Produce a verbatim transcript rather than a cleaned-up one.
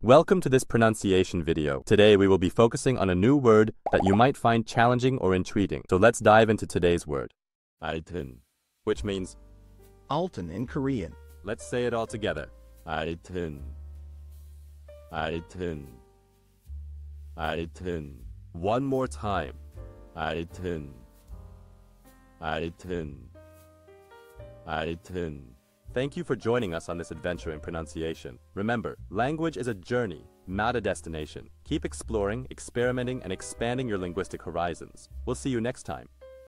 Welcome to this pronunciation video. Today we will be focusing on a new word that you might find challenging or intriguing. So let's dive into today's word. Alton, which means Alton in Korean. Let's say it all together. Alton. Alton. Alton. One more time. Alton. Alton. Alton. Thank you for joining us on this adventure in pronunciation. Remember, language is a journey, not a destination. Keep exploring, experimenting, and expanding your linguistic horizons. We'll see you next time.